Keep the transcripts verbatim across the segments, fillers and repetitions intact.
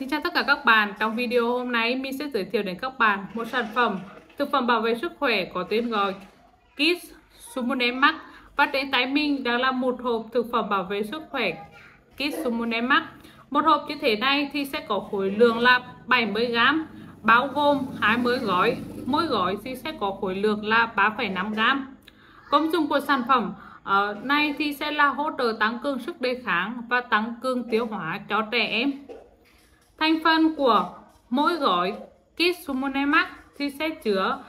Xin chào tất cả các bạn. Trong video hôm nay mình sẽ giới thiệu đến các bạn một sản phẩm thực phẩm bảo vệ sức khỏe có tên gọi Kids Sumune Max. Và trên tay mình đang là một hộp thực phẩm bảo vệ sức khỏe Kids Sumune Max. Một hộp như thế này thì sẽ có khối lượng là bảy mươi gam, bao gồm hai mươi gói. Mỗi gói thì sẽ có khối lượng là ba phẩy năm gam. Công dụng của sản phẩm uh, này thì sẽ là hỗ trợ tăng cường sức đề kháng và tăng cường tiêu hóa cho trẻ em. Thành phần của mỗi gói Kids Sumune Max thì sẽ chứa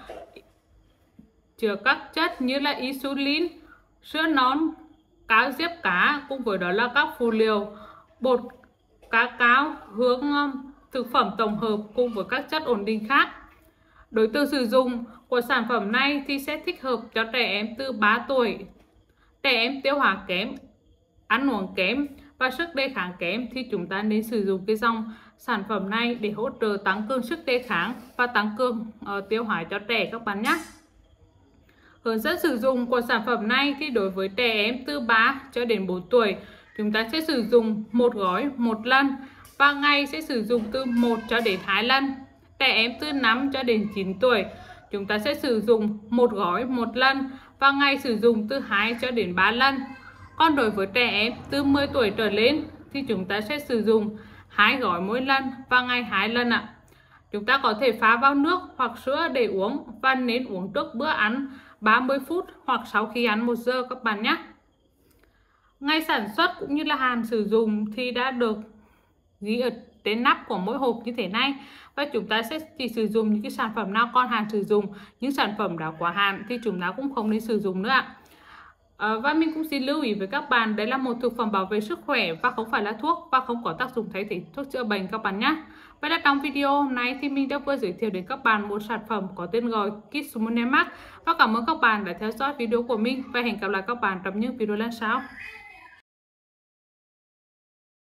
chứa các chất như là insulin, sữa non, cao diếp cá, cùng với đó là các phụ liệu bột cacao, hương thực phẩm tổng hợp cùng với các chất ổn định khác. Đối tượng sử dụng của sản phẩm này thì sẽ thích hợp cho trẻ em từ ba tuổi. Trẻ em tiêu hóa kém, ăn uống kém và sức đề kháng kém thì chúng ta nên sử dụng cái dòng sản phẩm này để hỗ trợ tăng cường sức đề kháng và tăng cường uh, tiêu hóa cho trẻ các bạn nhé. Hướng dẫn sử dụng của sản phẩm này thì đối với trẻ em từ ba cho đến bốn tuổi, chúng ta sẽ sử dụng một gói một lần và ngày sẽ sử dụng từ một cho đến hai lần. Trẻ em từ năm cho đến chín tuổi, chúng ta sẽ sử dụng một gói một lần và ngày sử dụng từ hai cho đến ba lần. Còn đối với trẻ em từ mười tuổi trở lên thì chúng ta sẽ sử dụng hai gói mỗi lần và ngày hai lần ạ. Chúng ta có thể pha vào nước hoặc sữa để uống và nên uống trước bữa ăn ba mươi phút hoặc sau khi ăn một giờ các bạn nhé. Ngày sản xuất cũng như là hạn sử dụng thì đã được ghi ở trên nắp của mỗi hộp như thế này, và chúng ta sẽ chỉ sử dụng những cái sản phẩm nào còn hạn sử dụng. Những sản phẩm đã quá hạn thì chúng ta cũng không nên sử dụng nữa ạ. À, và mình cũng xin lưu ý với các bạn, đây là một thực phẩm bảo vệ sức khỏe và không phải là thuốc và không có tác dụng thay thế thuốc chữa bệnh các bạn nhé. Vậy là trong video hôm nay thì mình đã vừa giới thiệu đến các bạn một sản phẩm có tên gọi Kids Sumune Max, và cảm ơn các bạn đã theo dõi video của mình và hẹn gặp lại các bạn trong những video lần sau.